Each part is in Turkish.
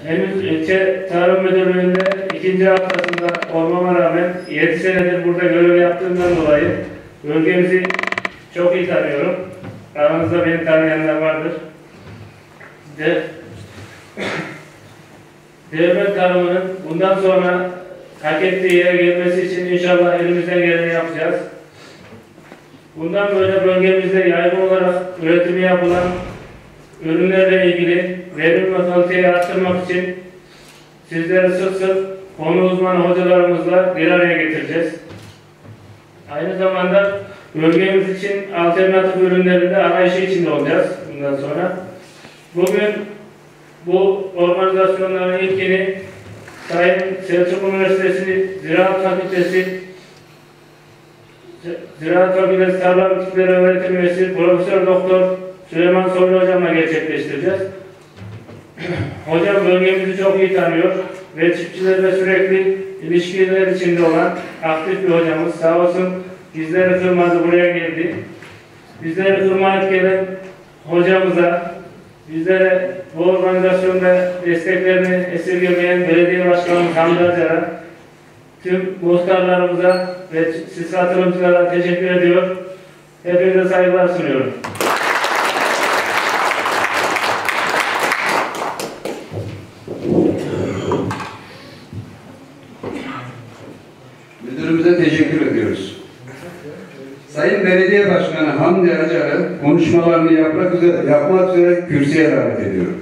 Henüz ilçe tarım müdürlüğünde ikinci haftasında olmama rağmen 7 senedir burada görev yaptığımdan dolayı bölgemizi çok iyi tanıyorum. Aranızda beni tanıyanlar vardır. Devlet tarımının bundan sonra hak ettiği yere gelmesi için inşallah elimizden geleni yapacağız. Bundan böyle bölgemizde yaygın olarak üretimi yapılan ürünlerle ilgili verim ve kaliteyi arttırmak için sizleri sık sık konu uzmanı hocalarımızla bir araya getireceğiz. Aynı zamanda bölgemiz için alternatif ürünlerinde arayışı içinde olacağız bundan sonra. Bugün bu organizasyonların ilkini Sayın Selçuk Üniversitesi Ziraat Fakültesi Tarla Bitkileri Öğretim Üyesi Profesör Doktor Süleyman Soylu Hocam'la gerçekleştireceğiz. Hocam bölgemizi çok iyi tanıyor ve çiftçilerle sürekli ilişkiler içinde olan aktif bir hocamız. Sağ olsun bizleri kırmadı, buraya geldi. Bizleri kırmayıp gelen hocamıza, bizlere bu organizasyonda desteklerini esirgemeyen belediye başkanımız Hamdi Acar'a, tüm muhtarlarımıza ve siz katılımcılara teşekkür ediyor. Hepinize saygılar sunuyorum. Müdürümüze teşekkür ediyoruz. Sayın Belediye Başkanı Hamdi Acar'ı konuşmalarını yapmak üzere kürsüye davet ediyorum.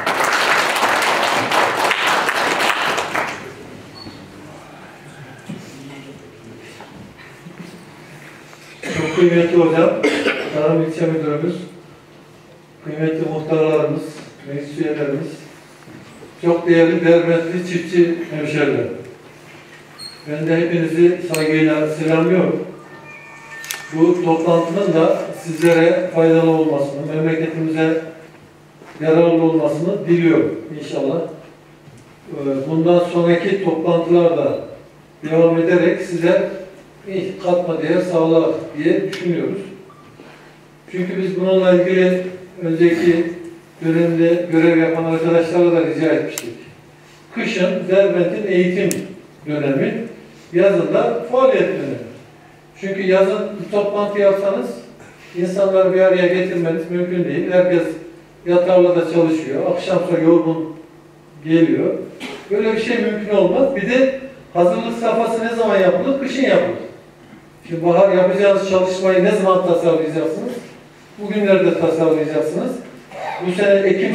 Çok kıymetli hocam, Tarım İlçe Müdürümüz, kıymetli muhtarlarımız, meclis üyelerimiz, çok değerli Derbentli çiftçi hemşehriler. Ben de hepinizi saygıyla selamlıyorum. Bu toplantının da sizlere faydalı olmasını, memleketimize yararlı olmasını diliyorum inşallah. Bundan sonraki toplantılarda devam ederek size katma değer sağlar diye düşünüyoruz. Çünkü biz bununla ilgili önceki dönemde görev yapan arkadaşlara da rica etmiştik. Kışın Derbent'in eğitim dönemi, yazın da faaliyet dönemi. Çünkü yazın bir toplantı yapsanız insanları bir araya getirmeniz mümkün değil. Herkes ya tarlada çalışıyor, akşam sonra yorgun geliyor. Böyle bir şey mümkün olmaz. Bir de hazırlık safhası ne zaman yapılır? Kışın yapılır. Şimdi bahar yapacağınız çalışmayı ne zaman tasarlayacaksınız? Bugünlerde tasarlayacaksınız. Bu sene ekim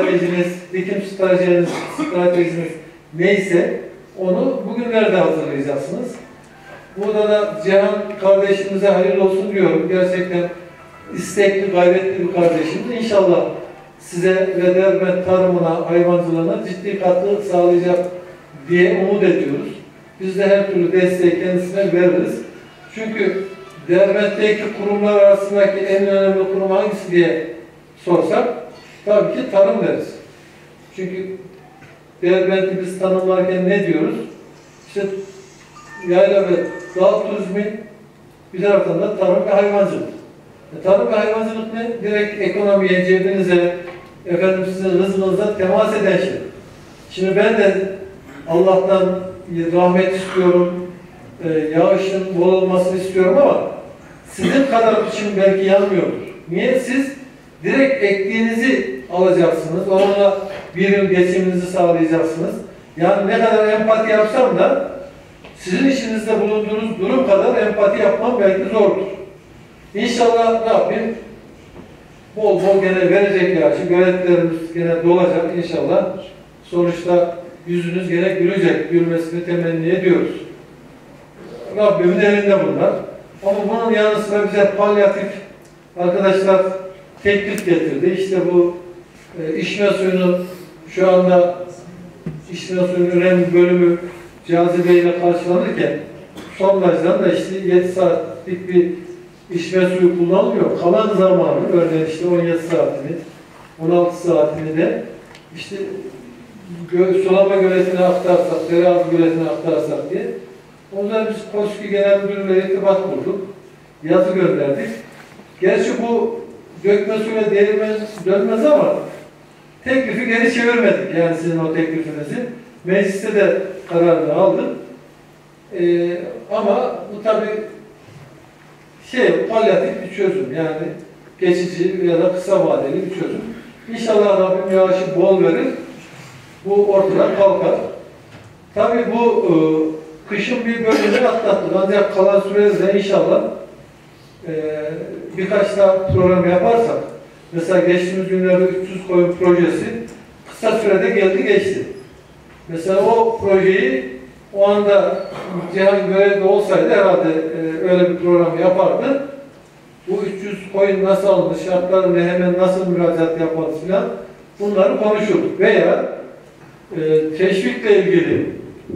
stratejiniz neyse onu bugünlerde hazırlayacaksınız. Burada da Cihan kardeşimize hayırlı olsun diyorum. Gerçekten istekli, gayretli bir kardeşimiz. İnşallah size ve Derbent tarımına, hayvancılığına ciddi katkı sağlayacak diye umut ediyoruz. Biz de her türlü desteği kendisine veririz. Çünkü Derbent'teki kurumlar arasındaki en önemli kurum hangisi diye sorsak tabii ki tarım deriz. Çünkü Derbent'i biz tanımlarken ne diyoruz? İşte yayla ve dağ turizmi, bir taraftan da tarım ve hayvancılık. Tarım ve hayvancılık ne? Direkt ekonomiye, cebinize, efendim sizin rızkınıza temas eden şey. Şimdi ben de Allah'tan rahmet istiyorum, yağışın bol olmasını istiyorum ama sizin kadar için belki yanmıyordur. Niye? Siz direkt ektiğinizi alacaksınız, onunla bir yıl geçiminizi sağlayacaksınız. Yani ne kadar empati yapsam da sizin işinizde bulunduğunuz durum kadar empati yapmam belki zordur. İnşallah Rabbim bol bol gene verecek ya. Şimdi göletlerimiz gene dolacak inşallah. Sonuçta yüzünüz gene gülecek. Gülmesini temenni ediyoruz. Rabbimin elinde bunlar. Ama bunun yanı sıra bize palyatif arkadaşlar teklif getirdi. İşte bu içme suyunu şu anda içme suyunun önemli bölümü cazibeyle karşılanırken sondajdan da işte 7 saatlik bir içme suyu kullanılıyor. Kalan zamanı örneğin işte 17 saatini, 16 saatini de işte sulama göletine aktarsak, Dereazı göletine aktarsak diye. O zaman biz KOSGİ Genel Müdürlüğü'yle irtibat kurduk. Yazı gönderdik. Gerçi bu dökme suyla dönmez ama teklifi geri çevirmedik. Yani sizin o teklifinizi. Mecliste de kararını aldık. Ama bu tabii palyatif bir çözüm. Yani geçici ya da kısa vadeli bir çözüm. İnşallah Rabbim yağışı bol verir. Bu ortadan kalkar. Tabii bu kışın bir bölümünü atlattık. Ancak kalan sürede de inşallah birkaç daha program yaparsak, mesela geçtiğimiz günlerde 300 koyun projesi kısa sürede geldi geçti. Mesela o projeyi o anda Cihan görevde olsaydı herhalde öyle bir program yapardı. Bu 300 koyun nasıl alınır, şartları ne, hemen nasıl müracaat yaparız filan bunları konuşurduk. Veya teşvikle ilgili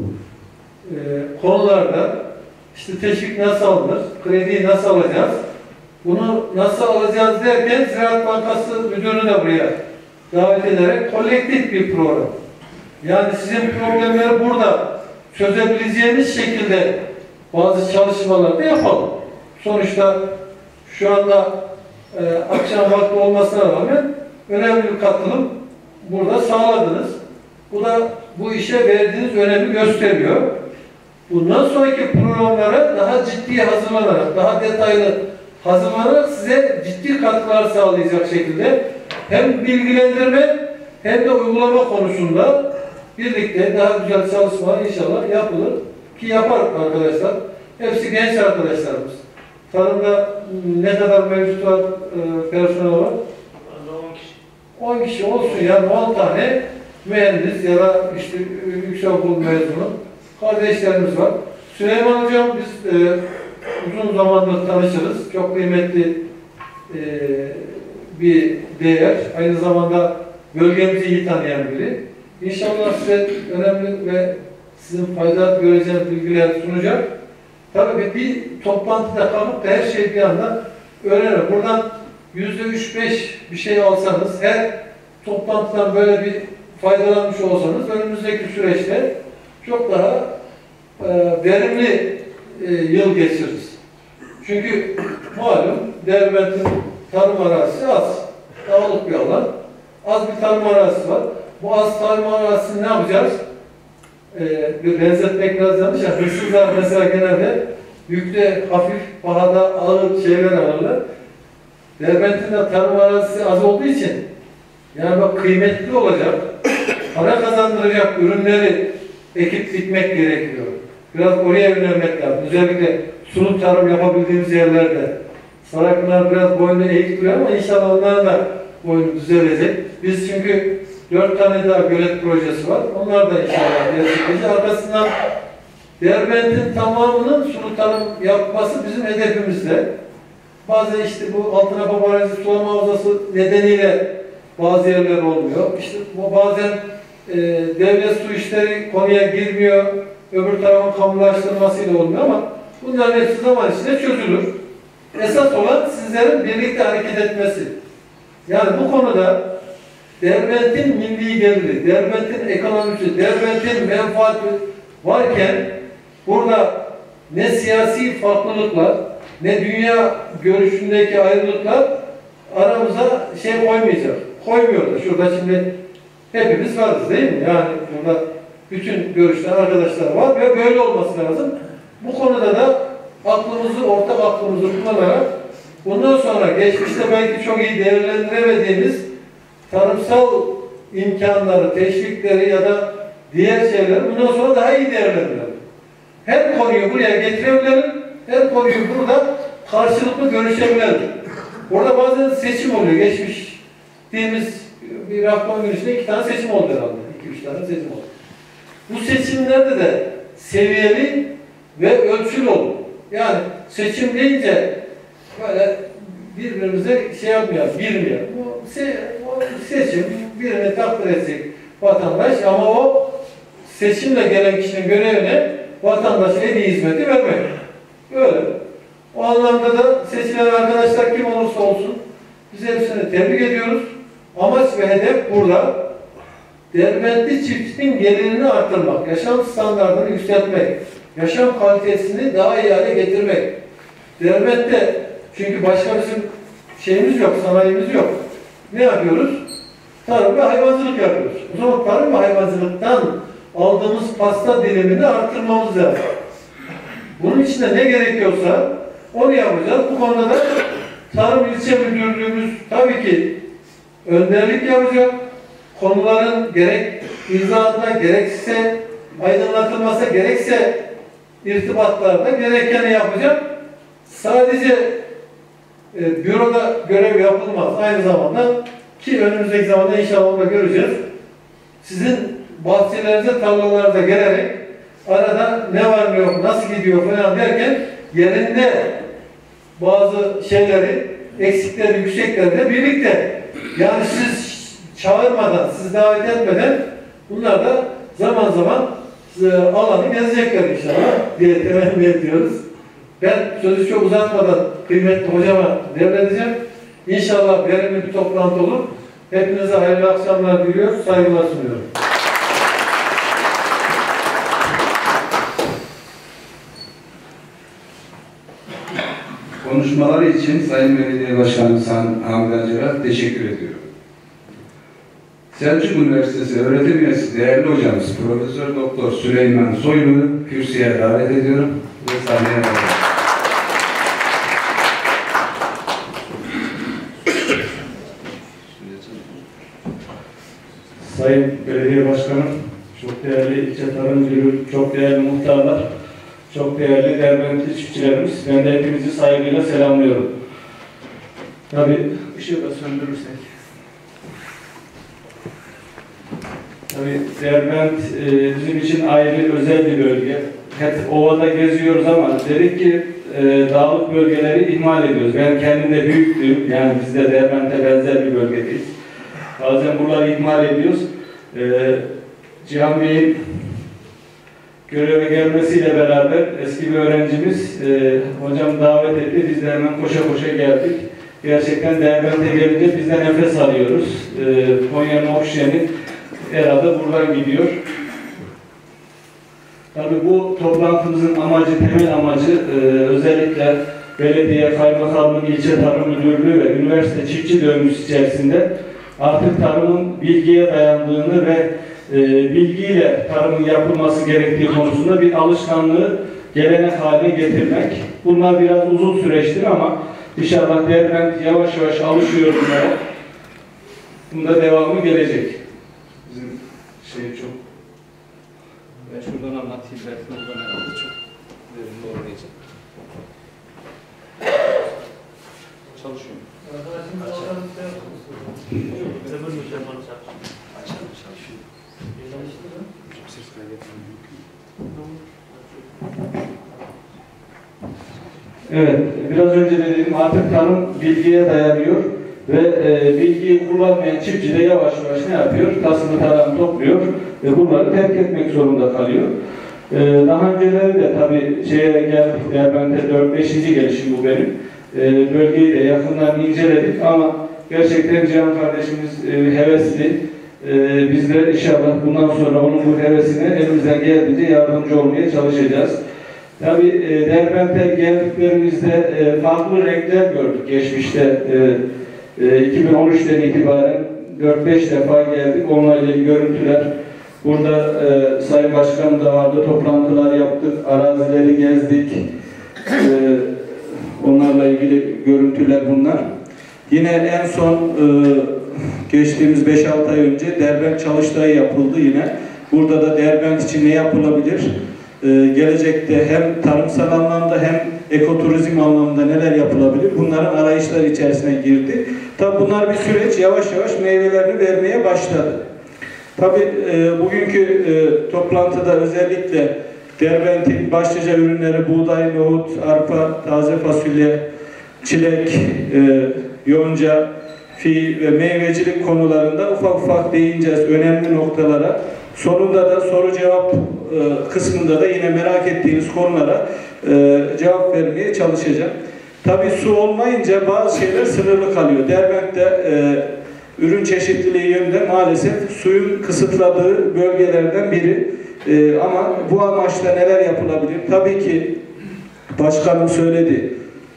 konularda işte teşvik nasıl alınır, krediyi nasıl alacağız, bunu nasıl alacağız derken Ziraat Bankası Müdürünü de buraya davet ederek kolektif bir program. Yani sizin problemleri burada çözebileceğiniz şekilde bazı çalışmalar da yapalım. Sonuçta şu anda akşam vakti olmasına rağmen önemli bir katılım burada sağladınız. Bu da bu işe verdiğiniz önemi gösteriyor. Bundan sonraki programlara daha ciddi hazırlanarak, daha detaylı hazırlanarak size ciddi katkılar sağlayacak şekilde hem bilgilendirme hem de uygulama konusunda birlikte daha güzel çalışmalar inşallah yapılır. Ki yapar arkadaşlar. Hepsi genç arkadaşlarımız. Tarımda ne kadar mevcut var, personel var? 10 kişi olsun yani 10 tane mühendis ya da işte yüksekokul mezunu kardeşlerimiz var. Süleyman Hocam biz uzun zamandır tanışırız. Çok kıymetli bir değer. Aynı zamanda bölgemizi iyi tanıyan biri. İnşallah size önemli ve sizin fayda göreceğiniz bilgiler sunacak. Tabii bir toplantıda kalıp da her şeyi bir anda öğrenir. Buradan %3-5 bir şey alsanız, her toplantıdan böyle bir faydalanmış olsanız önümüzdeki süreçte çok daha verimli yıl geçiririz. Çünkü malum Derbent'in tarım arazisi az. Dağlık bir alan. Az bir tarım arazisi var. Bu az tarım arazisini ne yapacağız? Bir benzetmek biraz yanlış ya. Hırsızlar mesela genelde yükte hafif, pahada ağır şeyler alırlar. Derbent'in de tarım arazisi az olduğu için yani bak kıymetli olacak, para kazandıracak ürünleri ekip dikmek gerekiyor. Biraz oraya yönelmek lazım. Özellikle sulu tarım yapabildiğimiz yerlerde. Saraklar biraz boynu eğik duruyor ama inşallah onların da boynu düzelecek. Biz çünkü 4 tane daha gölet projesi var. Onlar da inşallah gerçekleşecek. Arkasından Derbent'in tamamının sulu tarım yapması bizim hedefimizde. Bazen işte bu Altınapa Barajı sulama havzası nedeniyle bazı yerler olmuyor. İşte bazen devlet su işleri konuya girmiyor. Öbür tarafın kamulaştırmasıyla olmuyor ama bunların hepsi zaman içinde çözülür. Esas olan sizlerin birlikte hareket etmesi. Yani bu konuda Derbent'in milli geliri, Derbent'in ekonomisi, Derbent'in menfaati varken burada ne siyasi farklılıklar, ne dünya görüşündeki ayrılıklar aramıza koymayacak. Koymuyorlar. Şurada şimdi hepimiz varız değil mi? Yani burada bütün görüşler, arkadaşlar var ve böyle olması lazım. Bu konuda da ortak aklımızı kullanarak bundan sonra geçmişte belki çok iyi değerlendiremediğimiz tarımsal imkanları, teşvikleri ya da diğer şeyleri bundan sonra daha iyi değerlendirelim. Her konuyu buraya getirebilelim, her konuyu burada karşılıklı görüşebilelim. Orada bazen seçim oluyor. Geçmiştiğimiz bir Afgan günüsünde 2 tane seçim oldu herhalde. 2-3 tane seçim oldu. Bu seçimlerde de seviyeli ve ölçülü oldu. Yani seçim deyince böyle birbirimize yapmayalım, girmeyelim. Bu seçim birini takdir edecek vatandaş ama o seçimle gelen kişinin görevine vatandaşa en iyi hizmeti vermek. Böyle. O anlamda da seçilen arkadaşlar kim olursa olsun biz hepsini tebrik ediyoruz. Amaç ve hedef burada Derbentli çiftçinin gelirini arttırmak, yaşam standartını yükseltmek, yaşam kalitesini daha iyi hale getirmek. Derbent'te çünkü başka bizim şeyimiz yok, sanayimiz yok. Ne yapıyoruz? tarım ve hayvancılık yapıyoruz. O zaman tarım ve hayvancılıktan aldığımız pasta dilimini arttırmamız lazım. Bunun için de ne gerekiyorsa onu yapacağız. Bu konuda da Tarım İlçe Müdürlüğümüz tabii ki önderlik yapacak. Konuların gerek izahatına, gerekse aydınlatılması, gerekse irtibatlarda gerekeni yapacak. Sadece büroda görev yapılmaz. Aynı zamanda ki önümüzdeki zamanda inşallah onu da göreceğiz. Sizin bahçelerinize, tarlalarınıza gelerek arada ne var ne yok, nasıl gidiyor falan derken yerinde bazı şeyleri, eksikleri, yüksekleri de birlikte, yani siz çağırmadan, siz davet etmeden bunlar da zaman zaman alanı gezecekler inşallah diye temenni ediyoruz. Ben sözü çok uzatmadan kıymetli hocama devredeceğim. İnşallah verimli bir toplantı olur. Hepinize hayırlı akşamlar diliyoruz, saygılar sunuyorum. Konuşmaları için Sayın Belediye Başkanı Hamdi Acar'a teşekkür ediyorum. Selçuk Üniversitesi öğretim üyesi değerli hocamız Profesör Doktor Süleyman Soylu'yu kürsüye davet ediyorum ve sahneye alıyorum. Sayın Belediye Başkanım, çok değerli ilçe tarım müdürü, çok değerli muhtarlar, çok değerli Derbentli çiftçilerimiz, ben de hepinizi saygıyla selamlıyorum. Tabii ışığı da söndürürsek. Tabii Derbent bizim için ayrı, özel bir bölge. Hep ovada geziyoruz ama dedik ki dağlık bölgeleri ihmal ediyoruz. Ben kendim de büyüktüm, yani biz de Derbent'e benzer bir bölgedeyiz. Bazen buraları ihmal ediyoruz. Cihan Bey'in göreve gelmesiyle beraber eski bir öğrencimiz hocam davet etti. Biz de hemen koşa koşa geldik. Gerçekten Derbent'e gelince biz de nefes alıyoruz. Konya'nın oksijeni herhalde buradan gidiyor. Tabii bu toplantımızın amacı, temel amacı özellikle belediye, kaymakamlık, ilçe tarım müdürlüğü ve üniversite çiftçi döngüsü içerisinde artık tarımın bilgiye dayandığını ve bilgiyle tarımın yapılması gerektiği konusunda bir alışkanlığı gelenek haline getirmek. Bunlar biraz uzun süreçtir ama inşallah Derbent yavaş yavaş alışıyor bunlara. Bunda devamı gelecek. Bizim çok... Ben şuradan anlatayım, belki buradan herhalde çok verimli olmayacak. Çalışıyorum. Evet, biraz önce dediğim artık tarım bilgiye dayanıyor ve bilgiyi kullanmayan çiftçi de yavaş yavaş ne yapıyor? Tasını tarağını topluyor ve bunları terk etmek zorunda kalıyor. Daha önceleri de tabii geldik, Derbent'e 4-5. gelişim bu benim. Bölgeyi de yakından inceledik ama gerçekten Cihan kardeşimiz hevesli. Biz de inşallah bundan sonra onun bu hevesine elimizden geldiğince yardımcı olmaya çalışacağız. Tabii Derbent'e geldiklerimizde farklı renkler gördük geçmişte. 2013'ten itibaren 4-5 defa geldik. Onunla ilgili görüntüler. Burada Sayın Başkanım da vardı. Toplantılar yaptık. Arazileri gezdik. Onlarla ilgili görüntüler bunlar. Yine en son geçtiğimiz 5-6 ay önce Derbent çalıştayı yapıldı yine. Burada da Derbent için ne yapılabilir? Gelecekte hem tarımsal anlamda hem ekoturizm anlamında neler yapılabilir? Bunların arayışları içerisine girdi. Tabi bunlar bir süreç, yavaş yavaş meyvelerini vermeye başladı. Tabi bugünkü toplantıda özellikle Derbent'in başlıca ürünleri buğday, nohut, arpa, taze fasulye, çilek, yonca, fi ve meyvecilik konularında ufak ufak değineceğiz önemli noktalara. Sonunda da soru cevap kısmında da yine merak ettiğiniz konulara cevap vermeye çalışacağım. Tabii su olmayınca bazı şeyler sınırlı kalıyor. Derbent'te ürün çeşitliliği yönünde maalesef suyun kısıtladığı bölgelerden biri. Ama bu amaçla neler yapılabilir? Tabii ki başkanım söyledi.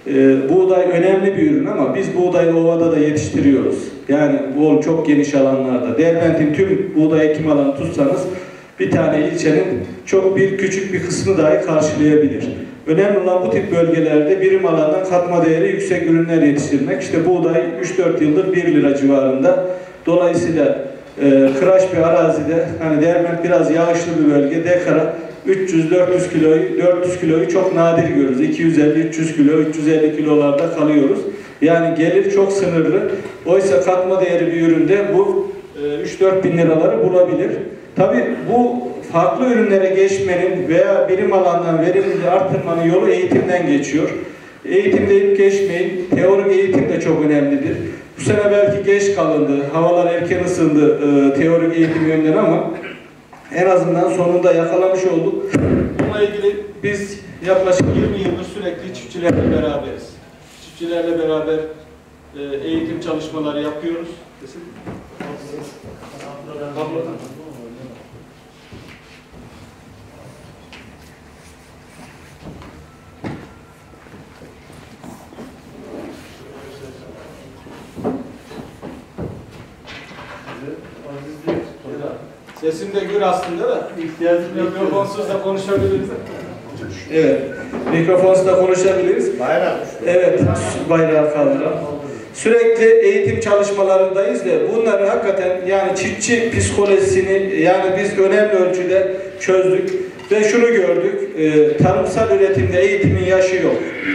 Buğday önemli bir ürün ama biz buğdayı ovada da yetiştiriyoruz. Yani bu çok geniş alanlarda. Derbent'in tüm buğday ekim alanı tutsanız bir tane ilçenin çok küçük bir kısmı dahi karşılayabilir. Önemli olan bu tip bölgelerde birim alandan katma değeri yüksek ürünler yetiştirmek. İşte buğday 3-4 yıldır 1 lira civarında. Dolayısıyla kıraç bir arazide, hani Derbent biraz yağışlı bir bölge, dekara 400 kiloyu çok nadir görürüz. 250-300 kilo, 350 kilolarda kalıyoruz. Yani gelir çok sınırlı. Oysa katma değeri bir üründe bu 3-4 bin liraları bulabilir. Tabii bu farklı ürünlere geçmenin veya birim alandan verimliliği artırmanın yolu eğitimden geçiyor. Eğitim deyip geçmeyin. Teorik eğitim de çok önemlidir. Bu sene belki geç kalındı, havalar erken ısındı teorik eğitim yönünden ama en azından sonunda yakalamış olduk. Bununla ilgili biz yaklaşık 20 yıldır sürekli çiftçilerle beraberiz. Çiftçilerle beraber eğitim çalışmaları yapıyoruz. Sesim de gür aslında da. Mikrofonsuz da konuşabiliriz. Evet. Mikrofonsuz da konuşabiliriz. Bayrak. Evet. Bayrağı kaldıralım. Sürekli eğitim çalışmalarındayız da bunları hakikaten yani çiftçi psikolojisini yani biz önemli ölçüde çözdük ve şunu gördük. Tarımsal üretimde eğitimin yaşı yok.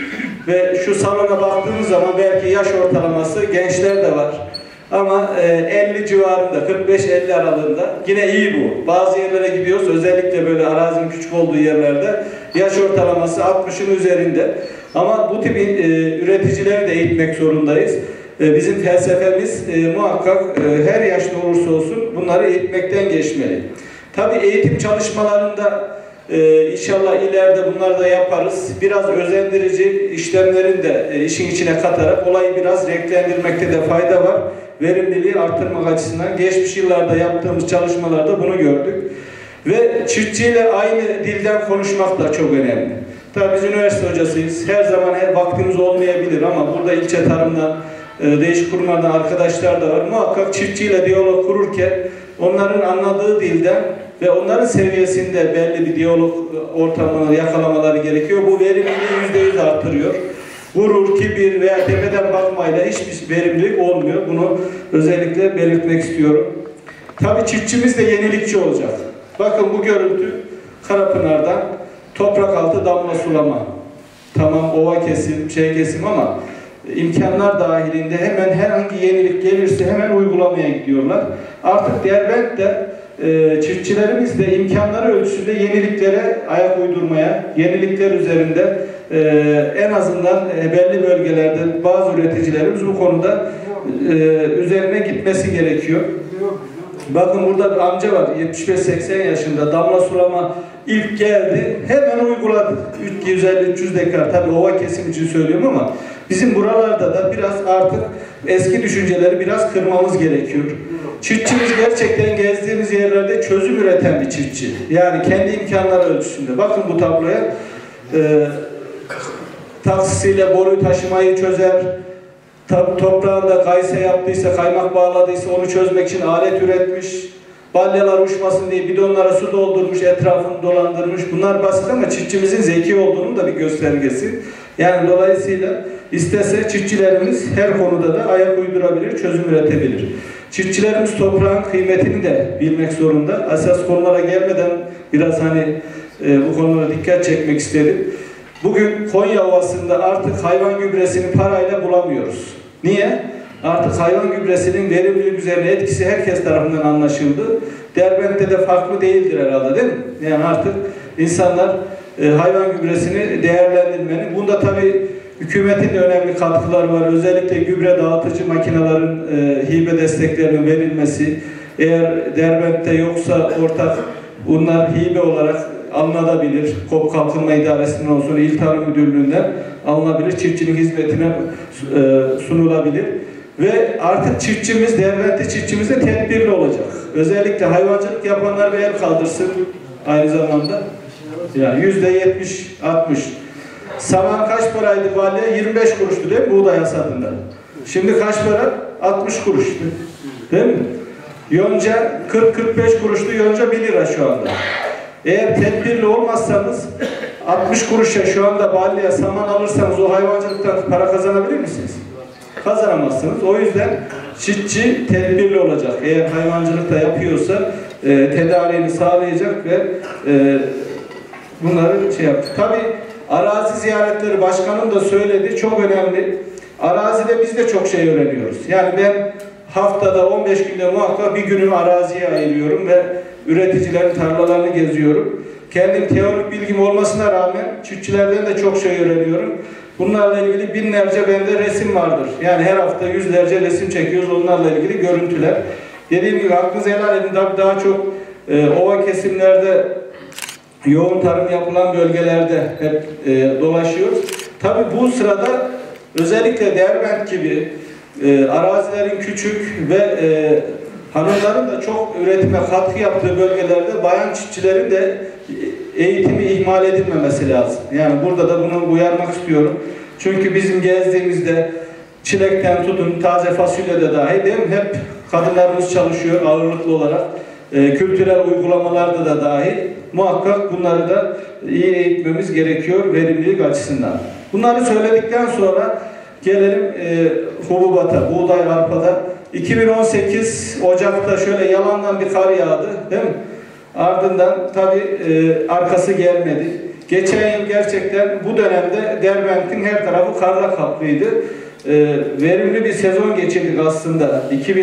Ve şu salona baktığımız zaman belki yaş ortalaması gençler de var. Ama 50 civarında, 45-50 aralığında yine iyi bu. Bazı yerlere gidiyoruz, özellikle böyle arazinin küçük olduğu yerlerde yaş ortalaması 60'ın üzerinde. Ama bu tip üreticileri de eğitmek zorundayız. Bizim felsefemiz muhakkak her yaşta olursa olsun bunları eğitmekten geçmeli. Tabii eğitim çalışmalarında inşallah ileride bunları da yaparız. Biraz özendirici işlemlerin de işin içine katarak olayı biraz renklendirmekte de fayda var. Verimliliği arttırmak açısından geçmiş yıllarda yaptığımız çalışmalarda bunu gördük. Ve çiftçiyle aynı dilden konuşmak da çok önemli. Tabii biz üniversite hocasıyız. Her zaman vaktimiz olmayabilir ama burada ilçe tarımdan, değişik kurumlardan arkadaşlar da var. Muhakkak çiftçiyle diyalog kururken onların anladığı dilden ve onların seviyesinde belli bir diyalog ortamını yakalamaları gerekiyor. Bu verimliliği %100 arttırıyor. Gurur, kibir veya tepeden bakmayla hiçbir verimlilik olmuyor. Bunu özellikle belirtmek istiyorum. Tabii çiftçimiz de yenilikçi olacak. Bakın bu görüntü Karapınar'dan toprak altı damla sulama. Tamam ova kesim, kesim ama imkanlar dahilinde hemen herhangi yenilik gelirse hemen uygulamaya gidiyorlar. Artık Derbent'te çiftçilerimiz de imkanları ölçüsünde yeniliklere ayak uydurmaya, yenilikler üzerinde en azından belli bölgelerde bazı üreticilerimiz bu konuda üzerine gitmesi gerekiyor. Bakın burada bir amca var, 75-80 yaşında, damla sulama ilk geldi, hemen uyguladı. 250-300 dekar, tabii ova kesim için söylüyorum ama bizim buralarda da biraz artık eski düşünceleri biraz kırmamız gerekiyor. Çiftçimiz gerçekten gezdiğimiz yerlerde çözüm üreten bir çiftçi. Yani kendi imkanları ölçüsünde. Bakın bu tabloya. Taksisiyle boruyu taşımayı çözer. Toprağında kayısı yaptıysa, kaymak bağladıysa onu çözmek için alet üretmiş. Balyalar uçmasın diye bidonlara su doldurmuş, etrafını dolandırmış. Bunlar basit ama çiftçimizin zeki olduğunun da bir göstergesi. Yani dolayısıyla istese çiftçilerimiz her konuda da ayak uydurabilir, çözüm üretebilir. Çiftçilerimiz toprağın kıymetini de bilmek zorunda. Esas konulara gelmeden biraz bu konulara dikkat çekmek istedim. Bugün Konya Ovası'nda artık hayvan gübresini parayla bulamıyoruz. Niye? Artık hayvan gübresinin verimlilik üzerine etkisi herkes tarafından anlaşıldı. Derbent'te de farklı değildir herhalde, değil mi? Yani artık insanlar hayvan gübresini değerlendirmenin, bunda tabii hükümetin de önemli katkıları var. Özellikle gübre dağıtıcı makinelerin hibe desteklerinin verilmesi, eğer Derbent'te yoksa ortak bunlar hibe olarak alınabilir. KOP Kalkınma İdaresi'nden olsun, İl Tarım Müdürlüğü'nden alınabilir. Çiftçinin hizmetine sunulabilir. Ve artık çiftçimiz, Derbent'te çiftçimiz de tedbirli olacak. Özellikle hayvancılık yapanlar bir el kaldırsın aynı zamanda. Yani %70-60. Saman kaç paraydı balya? 25 kuruştu değil mi buğday hasadında? Şimdi kaç para? 60 kuruştu. Değil mi? Yonca 40-45 kuruştu, yonca 1 lira şu anda. Eğer tedbirli olmazsanız 60 kuruşa şu anda balya saman alırsanız o hayvancılıktan para kazanabilir misiniz? Kazanamazsınız. O yüzden çiftçi tedbirli olacak. Eğer hayvancılıkta yapıyorsa tedariğini sağlayacak ve bunları şey yaptı. Tabii arazi ziyaretleri başkanım da söyledi. Çok önemli. Arazide biz de çok şey öğreniyoruz. Yani ben haftada 15 günde muhakkak bir günümü araziye ayırıyorum ve üreticilerin tarlalarını geziyorum. Kendim teorik bilgim olmasına rağmen çiftçilerden de çok şey öğreniyorum. Bunlarla ilgili binlerce bende resim vardır. Yani her hafta yüzlerce resim çekiyoruz onlarla ilgili görüntüler. Dediğim gibi aklınızı helal edin. Daha çok ova kesimlerde yoğun tarım yapılan bölgelerde hep dolaşıyoruz. Tabii bu sırada özellikle Derbent gibi arazilerin küçük ve hanımların da çok üretime katkı yaptığı bölgelerde bayan çiftçilerin de eğitimi ihmal edilmemesi lazım. Yani burada da bunu uyarmak istiyorum. Çünkü bizim gezdiğimizde çilekten tutun taze fasulye de dahil değil mi? Hep kadınlarımız çalışıyor ağırlıklı olarak. Kültürel uygulamalarda da dahil. Muhakkak bunları da iyi eğitmemiz gerekiyor verimlilik açısından. Bunları söyledikten sonra gelelim hububata, buğday, arpada. 2018 Ocak'ta şöyle yalandan bir kar yağdı değil mi? Ardından tabii arkası gelmedi. Geçen yıl gerçekten bu dönemde Derbent'in her tarafı karla kaplıydı. Verimli bir sezon geçirdik aslında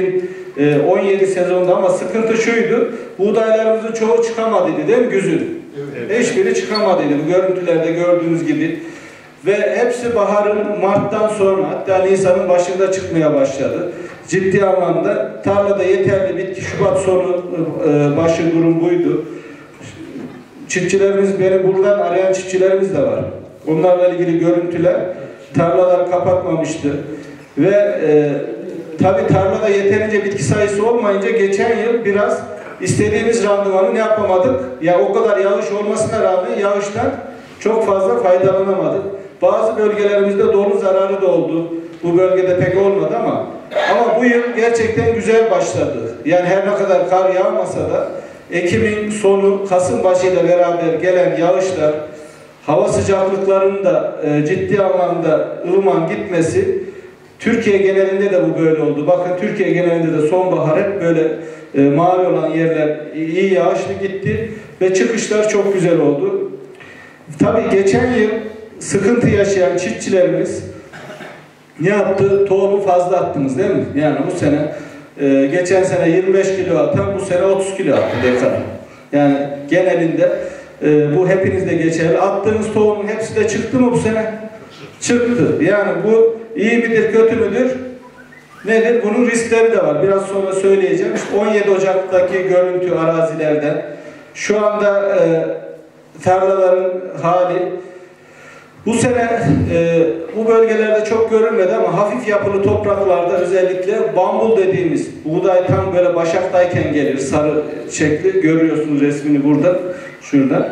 2017 sezonunda ama sıkıntı şuydu. Buğdaylarımızın çoğu çıkamadıydı değil mi güzün? Evet. Hiçbiri çıkamadıydı bu görüntülerde gördüğünüz gibi. Ve hepsi baharın Mart'tan sonra hatta Nisan'ın başında çıkmaya başladı. Ciddi anlamda tarlada yeterli bitki Şubat sonu başı durum buydu. Çiftçilerimiz, beni buradan arayan çiftçilerimiz de var. Onlarla ilgili görüntüler tarlaları kapatmamıştı. Ve tabii tarlada yeterince bitki sayısı olmayınca geçen yıl biraz istediğimiz randımanı ne yapamadık? Ya o kadar yağış olmasına rağmen yağıştan çok fazla faydalanamadık. Bazı bölgelerimizde dolu zararı da oldu. Bu bölgede pek olmadı ama bu yıl gerçekten güzel başladı. Yani her ne kadar kar yağmasa da Ekim'in sonu Kasım başıyla beraber gelen yağışlar, hava sıcaklıklarının da ciddi anlamda ılıman gitmesi Türkiye genelinde de bu böyle oldu. Bakın Türkiye genelinde de sonbahar hep böyle mavi olan yerler iyi yağışlı gitti ve çıkışlar çok güzel oldu. Tabii geçen yıl sıkıntı yaşayan çiftçilerimiz ne yaptı? Tohumu fazla attınız değil mi? Yani bu sene geçen sene 25 kilo atan bu sene 30 kilo attı dekara. Yani genelinde bu hepinizde geçerli. Attığınız tohumun hepsi de çıktı mı bu sene? Çıktı. Yani bu iyi midir, kötü müdür? Nedir? Bunun riskleri de var. Biraz sonra söyleyeceğim. İşte 17 Ocak'taki görüntü arazilerden. Şu anda tarlaların hali. Bu sene bu bölgelerde çok görülmedi ama hafif yapılı topraklarda özellikle bambul dediğimiz buğday tam böyle başaktayken gelir. Sarı şekli. Görüyorsunuz resmini burada. Şurada.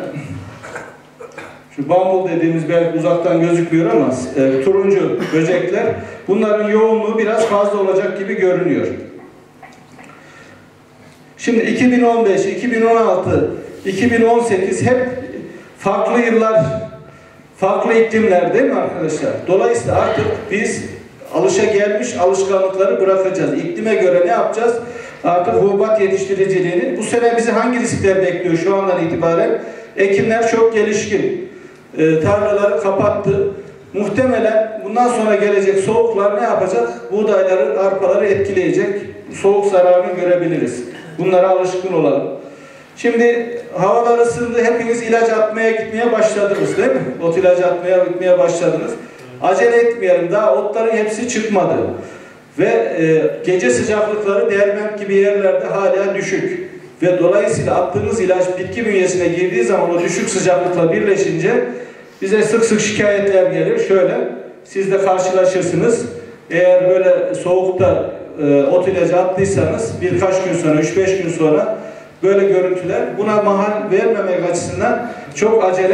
Şu bambul dediğimiz belki uzaktan gözükmüyor ama turuncu böcekler. Bunların yoğunluğu biraz fazla olacak gibi görünüyor. Şimdi 2015, 2016, 2018 hep farklı yıllar, farklı iklimler değil mi arkadaşlar? Dolayısıyla artık biz alışagelmiş alışkanlıkları bırakacağız. İklime göre ne yapacağız? Artık hububat yetiştiriciliğini. Bu sene bizi hangi riskler bekliyor şu andan itibaren? Ekinler çok gelişkin. Tarlaları kapattı. Muhtemelen bundan sonra gelecek soğuklar ne yapacak? Buğdayları, arpaları etkileyecek. Soğuk zararını görebiliriz. Bunlara alışkın olalım. Şimdi havalar ısındı. Hepiniz ilaç atmaya gitmeye başladınız değil mi? Ot ilacı atmaya gitmeye başladınız. Acele etmeyelim. Daha otların hepsi çıkmadı. Ve gece sıcaklıkları Derbent gibi yerlerde hala düşük. Ve dolayısıyla attığınız ilaç bitki bünyesine girdiği zaman o düşük sıcaklıkla birleşince bize sık sık şikayetler gelir. Şöyle, siz de karşılaşırsınız. Eğer böyle soğukta ot ilacı attıysanız birkaç gün sonra, 3-5 gün sonra böyle görüntüler. Buna mahal vermemek açısından çok acele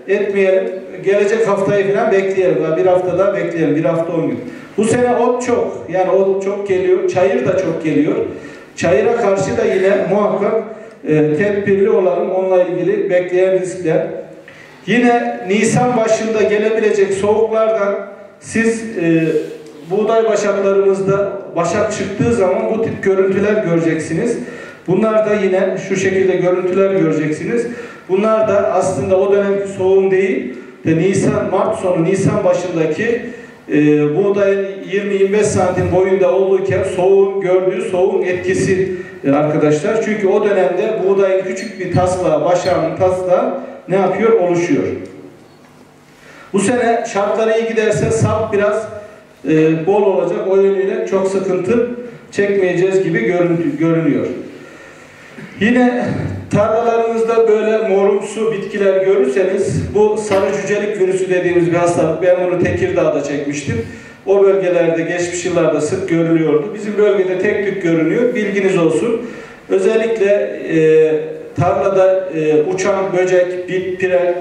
etmeyelim. Gelecek haftayı falan bekleyelim. Yani bir hafta daha bekleyelim. Bir hafta 10 gün. Bu sene ot çok. Yani ot çok geliyor. Çayır da çok geliyor. Çayıra karşı da yine muhakkak tedbirli olalım. Onunla ilgili bekleyen riskler. Yine Nisan başında gelebilecek soğuklardan siz buğday başaklarımızda başak çıktığı zaman bu tip görüntüler göreceksiniz. Bunlar da yine şu şekilde görüntüler göreceksiniz. Bunlar da aslında o dönemki soğuğun değil de Mart sonu Nisan başındaki buğdayın 20-25 santim boyunda olduğuken soğuğun gördüğü soğuğun etkisi arkadaşlar. Çünkü o dönemde buğdayın küçük bir taslağı, başağının taslağı ne yapıyor? Oluşuyor. Bu sene şartları iyi giderse sap biraz bol olacak. O yönüyle çok sıkıntı çekmeyeceğiz gibi görünüyor. Yine tarlalarınızda böyle morumsu bitkiler görürseniz bu sarı cücelik virüsü dediğimiz bir hastalık. Ben bunu Tekirdağ'da çekmiştim. O bölgelerde geçmiş yıllarda sık görülüyordu. Bizim bölgede tek tük görünüyor. Bilginiz olsun. Özellikle tarlada uçan böcek, bit,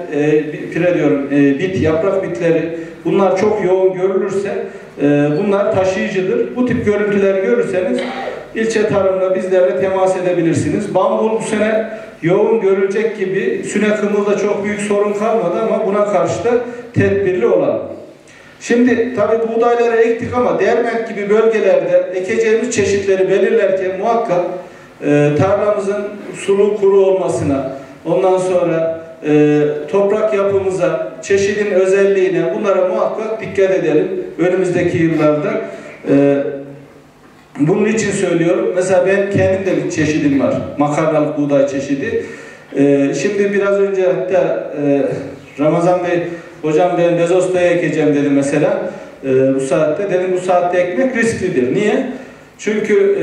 bit, yaprak bitleri bunlar çok yoğun görülürse bunlar taşıyıcıdır. Bu tip görüntüler görürseniz ilçe tarımla bizlerle temas edebilirsiniz. Bambul bu sene yoğun görülecek gibi süne kımılda çok büyük sorun kalmadı ama buna karşı da tedbirli olalım. Şimdi tabi buğdayları ektik ama Dermek gibi bölgelerde ekeceğimiz çeşitleri belirlerken muhakkak tarlamızın sulu kuru olmasına, ondan sonra toprak yapımıza, çeşidin özelliğine bunlara muhakkak dikkat edelim önümüzdeki yıllarda. Bunun için söylüyorum. Mesela ben kendim de bir çeşidim var. Makarnalık buğday çeşidi. Şimdi biraz önce hatta Ramazan Bey, hocam ben Bezos'ta'ya ekeceğim dedi mesela. Bu saatte. Dedim bu saatte ekmek risklidir. Niye? Çünkü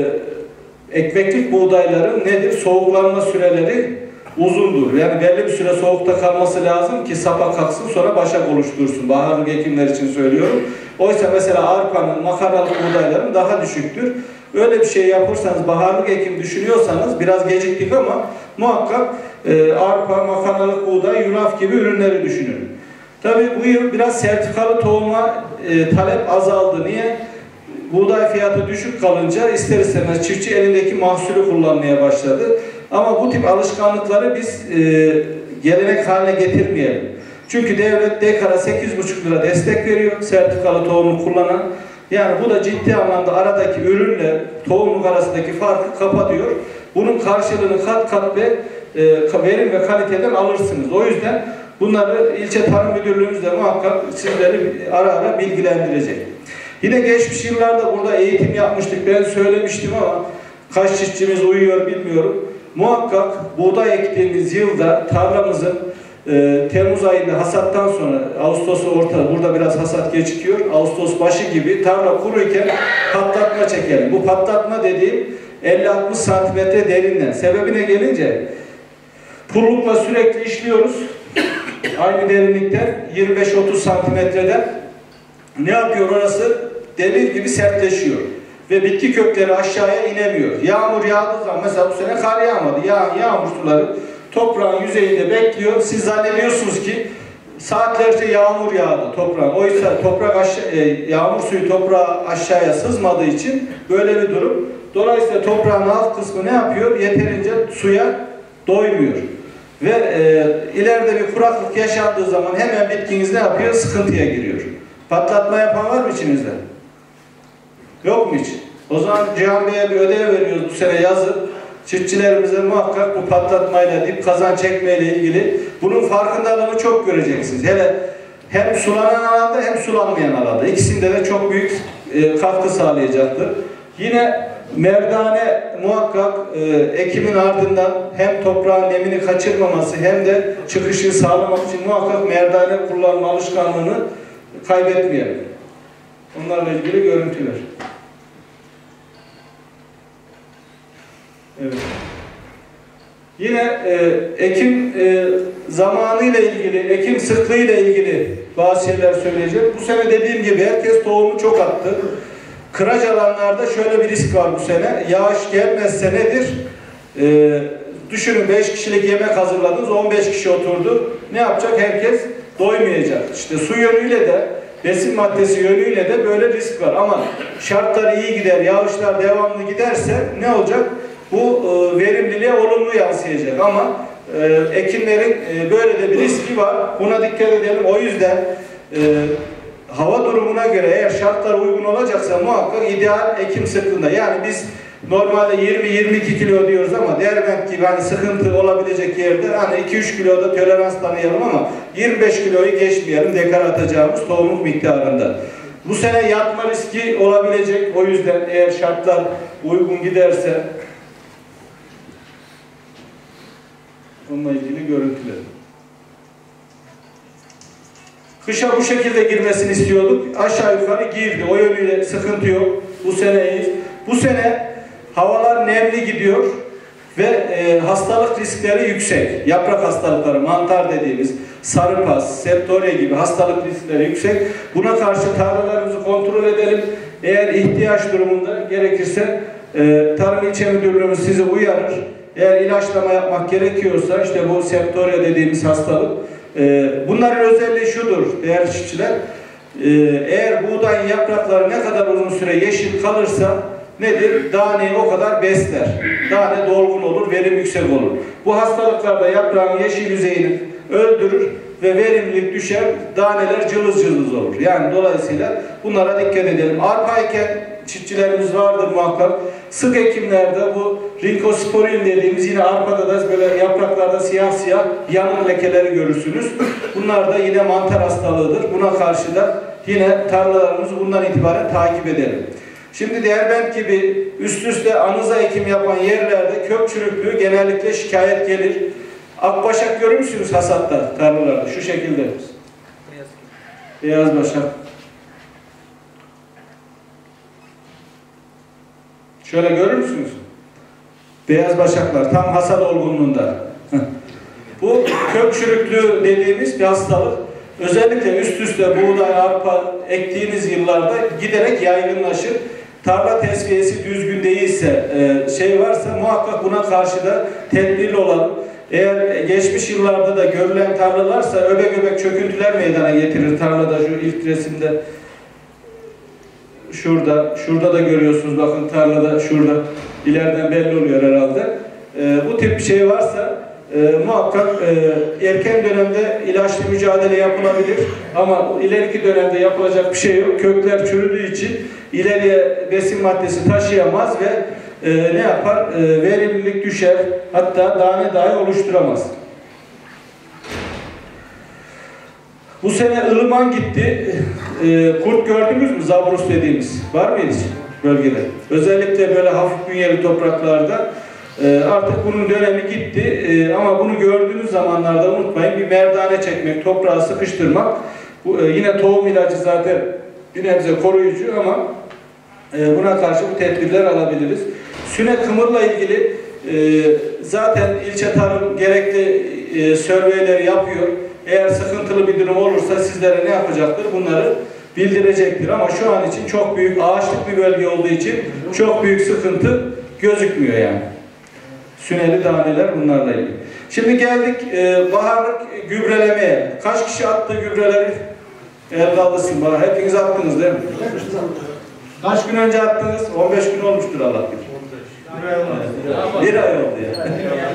ekmeklik buğdayların nedir? Soğuklanma süreleri uzundur. Yani belli bir süre soğukta kalması lazım ki sapa kalksın sonra başak oluştursun. Baharlık ekimler için söylüyorum. Oysa mesela arpanın, makarnalık buğdayların daha düşüktür. Öyle bir şey yapırsanız, baharlık ekim düşünüyorsanız biraz geciktik ama muhakkak arpa, makarnalık buğday, yulaf gibi ürünleri düşünün. Tabii bu yıl biraz sertifikalı tohuma talep azaldı. Niye? Buğday fiyatı düşük kalınca ister istemez çiftçi elindeki mahsulü kullanmaya başladı. Ama bu tip alışkanlıkları biz gelenek haline getirmeyelim. Çünkü devlet dekara 8,5 lira destek veriyor sertifikalı tohumu kullanan. Yani bu da ciddi anlamda aradaki ürünle tohumluk arasındaki farkı kapatıyor. Bunun karşılığını kat kat ve verim ve kaliteden alırsınız. O yüzden bunları ilçe tarım müdürlüğümüzde muhakkak sizleri ara ara bilgilendirecek. Yine geçmiş yıllarda burada eğitim yapmıştık. Ben söylemiştim ama kaç çiftçimiz uyuyor bilmiyorum. Muhakkak buğday ektiğimiz yılda tarlamızın Temmuz ayında hasattan sonra Ağustos'u ortada, burada biraz hasat gecikiyor. Ağustos başı gibi tarla kuruyken patlatma çekelim. Bu patlatma dediğim 50-60 santimetre derinden. Sebebine gelince pullukla sürekli işliyoruz. Aynı derinlikten 25-30 santimetreden ne yapıyor orası? Demir gibi sertleşiyor. Ve bitki kökleri aşağıya inemiyor. Yağmur yağdığı zaman mesela bu sene kar yağmadı. Yağmur suları toprağın yüzeyinde bekliyor. Siz zannediyorsunuz ki saatlerce yağmur yağdı toprağın. Oysa yağmur suyu toprağa aşağıya sızmadığı için böyle bir durum. Dolayısıyla toprağın alt kısmı ne yapıyor? Yeterince suya doymuyor. Ve ileride bir kuraklık yaşandığı zaman hemen bitkiniz ne yapıyor? Sıkıntıya giriyor. Patlatma yapan var mı içinizde? Yok mu hiç? O zaman Cihan Bey'e bir ödev veriyoruz bu sene yazın. Çiftçilerimize muhakkak bu patlatmayla, dip kazan çekmeyle ilgili bunun farkındalığını çok göreceksiniz. Hele hem sulanan alanda hem sulanmayan alanda. İkisinde de çok büyük katkı sağlayacaktır. Yine merdane muhakkak ekimin ardından hem toprağın nemini kaçırmaması hem de çıkışı sağlamak için muhakkak merdane kullanma alışkanlığını kaybetmeyelim. Onlarla ilgili görüntüler. Evet. Yine ekim zamanı ile ilgili, ekim sıklığı ile ilgili bazı şeyler söyleyeceğim. Bu sene dediğim gibi herkes tohumu çok attı. Kıraç alanlarda şöyle bir risk var bu sene. Yağış gelmezse nedir? Düşünün 5 kişilik yemek hazırladınız, 15 kişi oturdu. Ne yapacak? Herkes doymayacak. İşte su yönüyle de, besin maddesi yönüyle de böyle risk var. Ama şartlar iyi gider, yağışlar devamlı giderse ne olacak? Bu verimliliğe olumlu yansıyacak. Ama ekinlerin böyle de bir riski var. Buna dikkat edelim. O yüzden hava durumuna göre eğer şartlar uygun olacaksa muhakkak ideal ekim sıklığında. Yani biz normalde 20-22 kilo diyoruz ama Derbent gibi hani sıkıntı olabilecek yerde hani 2-3 kiloda tolerans tanıyalım ama 25 kiloyu geçmeyelim dekar atacağımız tohumluk miktarında. Bu sene yatma riski olabilecek. O yüzden eğer şartlar uygun giderse onunla ilgili görüntüler. Kışa bu şekilde girmesini istiyorduk. Aşağı yukarı girdi. O yönüyle sıkıntı yok. Bu sene iyiyiz. Bu sene havalar nemli gidiyor ve hastalık riskleri yüksek. Yaprak hastalıkları, mantar dediğimiz, sarıpas, septorya gibi hastalık riskleri yüksek. Buna karşı tarlalarımızı kontrol edelim. Eğer ihtiyaç durumunda gerekirse Tarım İlçe Müdürlüğümüz sizi uyarır. Eğer ilaçlama yapmak gerekiyorsa işte bu septorya dediğimiz hastalık. Bunların özelliği şudur değerli çiftçiler. Eğer buğdayın yaprakları ne kadar uzun süre yeşil kalırsa nedir? Daneyi o kadar besler. Dane dolgun olur, verim yüksek olur. Bu hastalıklarda yaprağın yeşil yüzeyini öldürür ve verimlilik düşer, daneler cılız cılız olur. Yani dolayısıyla bunlara dikkat edelim. Arpa eken çiftçilerimiz vardır muhakkak. Sık ekimlerde bu rinkosporin dediğimiz yine arpada da böyle yapraklarda siyah siyah yanık lekeleri görürsünüz. Bunlar da yine mantar hastalığıdır. Buna karşı da yine tarlalarımızı bundan itibaren takip edelim. Şimdi Derbent gibi üst üste anıza ekim yapan yerlerde kök çürüklüğü genellikle şikayet gelir. Akbaşak görür müsünüz hasatta tarlalarda? Şu şekilde. Beyaz başak. Şöyle görür müsünüz? Beyaz başaklar tam hasat olgunluğunda. Bu kök çürüklüğü dediğimiz bir hastalık. Özellikle üst üste buğday, arpa ektiğiniz yıllarda giderek yaygınlaşır. Tarla tesviyesi düzgün değilse, varsa muhakkak buna karşı da tedbirli olalım. Eğer geçmiş yıllarda da görülen tarlalarsa öbek öbek çöküntüler meydana getirir tarlada şu ilk resimde. Şurada da görüyorsunuz bakın tarlada şurada ileriden belli oluyor herhalde. Bu tip bir şey varsa muhakkak erken dönemde ilaçlı mücadele yapılabilir ama ileriki dönemde yapılacak bir şey yok. Kökler çürüdüğü için ileriye besin maddesi taşıyamaz ve ne yapar? Verimlilik düşer. Hatta tane dahi oluşturamaz. Bu sene ılıman gitti. Kurt gördünüz mü? Zabrus dediğimiz. Var mı hiç bölgede? Özellikle böyle hafif bünyeli topraklarda artık bunun dönemi gitti. Ama bunu gördüğünüz zamanlarda unutmayın bir merdane çekmek, toprağı sıkıştırmak. Bu, yine tohum ilacı zaten bir nebze koruyucu ama buna karşı bu tedbirler alabiliriz. Süne kımırla ilgili zaten ilçe tarım gerekli surveyleri yapıyor. Eğer sıkıntılı bir durum olursa sizlere ne yapacaktır? Bunları bildirecektir. Ama şu an için çok büyük ağaçlık bir bölge olduğu için çok büyük sıkıntı gözükmüyor yani. Süneli daneler bunlarla ilgili. Şimdi geldik baharlık gübrelemeye. Kaç kişi attı gübreleri? El kaldırsın bana. Hepiniz attınız değil mi? Kaç gün önce attınız? 15 gün olmuştur Allah bilir. Bir ay oldu ya.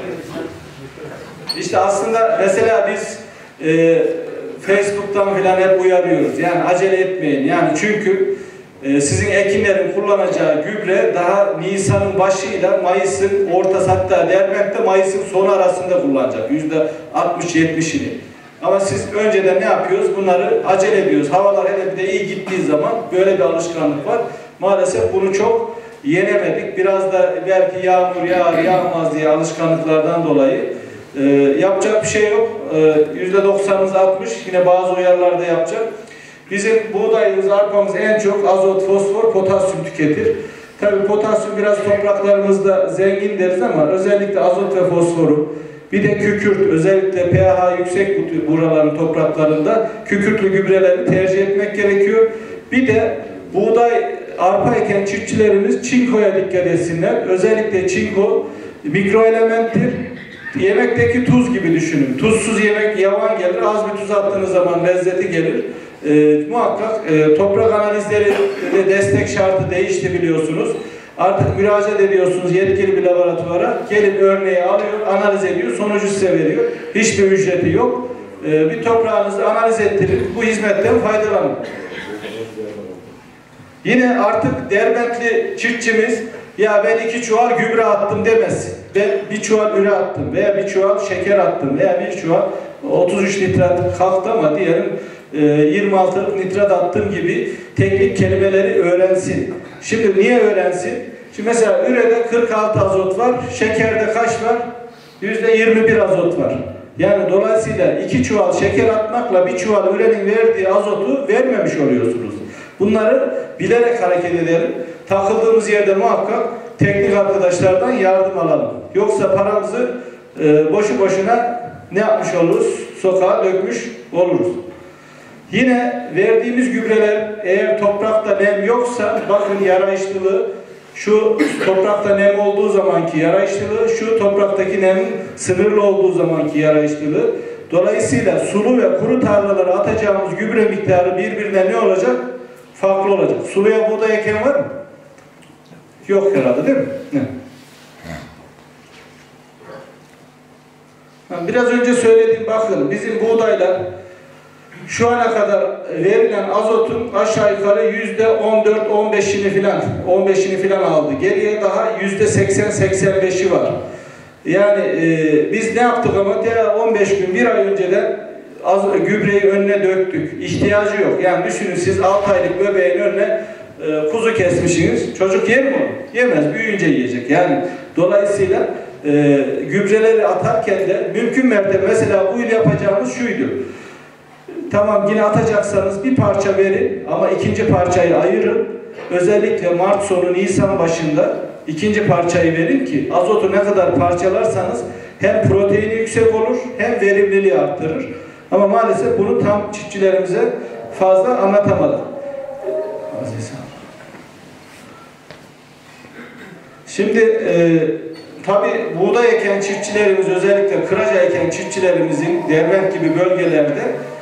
İşte aslında mesela biz Facebook'tan filan hep uyarıyoruz. Yani acele etmeyin. Yani çünkü sizin ekinlerin kullanacağı gübre daha Nisan'ın başıyla Mayıs'ın ortası hatta Derbent'te Mayıs'ın sonu arasında kullanacak. %60-70'ini. Ama siz önceden ne yapıyoruz? Bunları acele ediyoruz. Havalar hele bir de iyi gittiği zaman böyle bir alışkanlık var. Maalesef bunu çok yenemedik. Biraz da belki yağmur yağar yağmaz diye alışkanlıklardan dolayı yapacak bir şey yok. %90'ımız 60. Yine bazı uyarılarda yapacak. Bizim buğdayımız, arpamız en çok azot, fosfor, potasyum tüketir. Tabii potasyum biraz topraklarımızda zengin deriz ama özellikle azot ve fosforu bir de kükürt, özellikle pH yüksek buraların topraklarında kükürtlü gübreleri tercih etmek gerekiyor. Bir de buğday, arpa eken çiftçilerimiz çinkoya dikkat etsinler. Özellikle çinko mikroelementtir. yemekteki tuz gibi düşünün. Tuzsuz yemek yavan gelir, az bir tuz attığınız zaman lezzeti gelir. Muhakkak toprak analizleri de destek şartı değişti biliyorsunuz. Artık müracaat ediyorsunuz yetkili bir laboratuvara, gelip örneği alıyor, analiz ediyor, sonucu size veriyor. Hiçbir ücreti yok. Bir toprağınızı analiz ettirin, bu hizmetten faydalanın. Yine artık Derbentli çiftçimiz, ya ben 2 çuval gübre attım demez. Ben 1 çuval üre attım veya 1 çuval şeker attım veya 1 çuval 33 nitrat kalktı ama diyelim 26 nitrat attım gibi teknik kelimeleri öğrensin. Şimdi niye öğrensin? Şimdi mesela ürede 46 azot var, şekerde kaç var? %21 azot var. Yani dolayısıyla 2 çuval şeker atmakla 1 çuval ürenin verdiği azotu vermemiş oluyorsunuz. Bunları bilerek hareket edelim. Takıldığımız yerde muhakkak teknik arkadaşlardan yardım alalım. Yoksa paramızı boşu boşuna ne yapmış oluruz? Sokağa dökmüş oluruz. Yine verdiğimiz gübreler eğer toprakta nem yoksa bakın yarayışlılığı, şu toprakta nem olduğu zamanki yarayışlılığı, şu topraktaki nemin sınırlı olduğu zamanki yarayışlılığı. Dolayısıyla sulu ve kuru tarlalara atacağımız gübre miktarı birbirine ne olacak? Farklı olacak. Suluya buğday eken var mı? Yok herhalde değil mi? Ne? Biraz önce söylediğim bakın bizim buğdaylar şu ana kadar verilen azotun aşağı yukarı %14-15'ini filan aldı. Geriye daha %80-85'i var. Yani biz ne yaptık ama 15 gün, 1 ay önceden gübreyi önüne döktük. İhtiyacı yok. Yani düşünün siz 6 aylık bebeğin önüne kuzu kesmişsiniz. Çocuk yer mi onu? Yemez. Büyüyünce yiyecek. Yani dolayısıyla gübreleri atarken de mümkün mertebe mesela bu yıl yapacağımız şuydu. Tamam yine atacaksanız bir parça verin ama ikinci parçayı ayırın. Özellikle Mart sonu Nisan başında ikinci parçayı verin ki azotu ne kadar parçalarsanız hem proteini yüksek olur hem verimliliği arttırır. Ama maalesef bunu tam çiftçilerimize fazla anlatamadık. Şimdi tabi buğday eken çiftçilerimiz özellikle kıraca eken çiftçilerimizin Derbent gibi bölgelerde